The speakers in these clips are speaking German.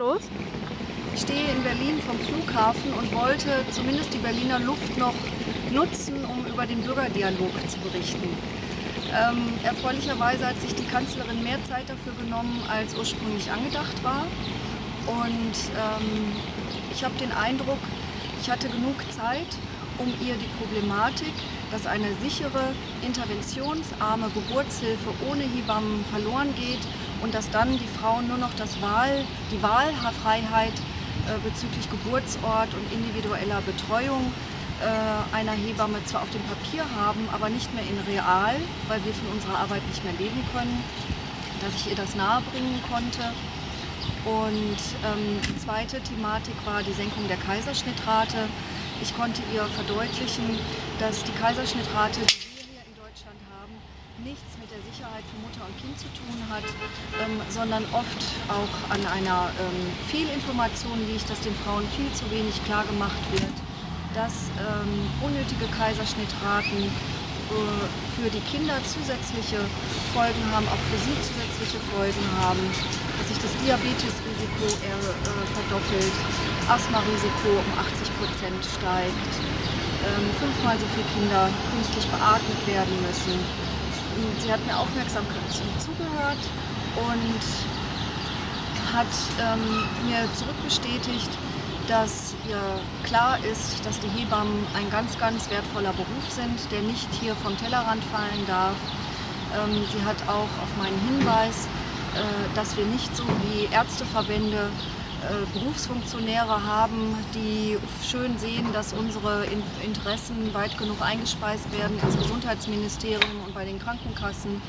Los? Ich stehe in Berlin vom Flughafen und wollte zumindest die Berliner Luft noch nutzen, um über den Bürgerdialog zu berichten. Erfreulicherweise hat sich die Kanzlerin mehr Zeit dafür genommen, als ursprünglich angedacht war. Und ich habe den Eindruck, ich hatte genug Zeit, um ihr die Problematik, dass eine sichere, interventionsarme Geburtshilfe ohne Hebammen verloren geht und dass dann die Frauen nur noch die Wahlfreiheit bezüglich Geburtsort und individueller Betreuung einer Hebamme zwar auf dem Papier haben, aber nicht mehr in real, weil wir von unserer Arbeit nicht mehr leben können, dass ich ihr das nahebringen konnte. Und die zweite Thematik war die Senkung der Kaiserschnittrate. Ich konnte ihr verdeutlichen, dass die Kaiserschnittrate, die wir hier in Deutschland haben, nichts mit der Sicherheit für Mutter und Kind zu tun hat, sondern oft auch an einer Fehlinformation liegt, dass den Frauen viel zu wenig klar gemacht wird, dass unnötige Kaiserschnittraten für die Kinder zusätzliche Folgen haben, auch für sie zusätzliche Folgen haben, dass sich das Diabetesrisiko verdoppelt, Asthmarisiko um 80% steigt, 5-mal so viele Kinder künstlich beatmet werden müssen. Sie hat mir aufmerksam zugehört und hat mir zurückbestätigt, dass ihr klar ist, dass die Hebammen ein ganz, ganz wertvoller Beruf sind, der nicht hier vom Tellerrand fallen darf. Sie hat auch auf meinen Hinweis, dass wir nicht so wie Ärzteverbände Berufsfunktionäre haben, die schön sehen, dass unsere Interessen weit genug eingespeist werden ins Gesundheitsministerium und bei den Krankenkassen,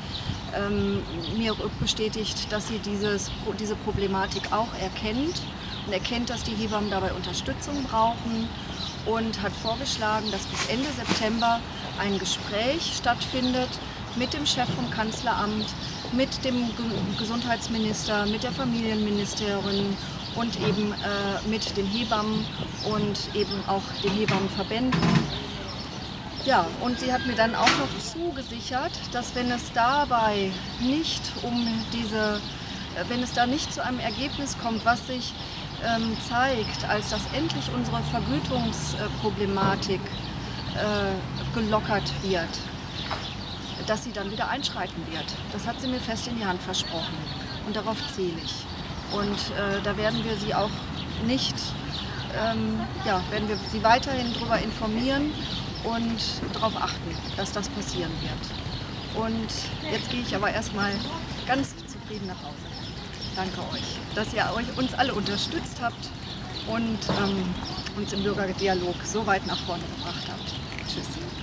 mir bestätigt, dass sie diese Problematik auch erkennt und erkennt, dass die Hebammen dabei Unterstützung brauchen und hat vorgeschlagen, dass bis Ende September ein Gespräch stattfindet mit dem Chef vom Kanzleramt, mit dem Gesundheitsminister, mit der Familienministerin und eben mit den Hebammen und eben auch den Hebammenverbänden. Ja, und sie hat mir dann auch noch zugesichert, dass wenn es dabei nicht zu einem Ergebnis kommt, was sich zeigt, als dass endlich unsere Vergütungsproblematik gelockert wird, dass sie dann wieder einschreiten wird. Das hat sie mir fest in die Hand versprochen und darauf zähle ich. Und da werden wir sie auch nicht, werden wir sie weiterhin darüber informieren und darauf achten, dass das passieren wird. Und jetzt gehe ich aber erstmal ganz zufrieden nach Hause. Danke euch, dass ihr uns alle unterstützt habt und uns im Bürgerdialog so weit nach vorne gebracht habt. Tschüss.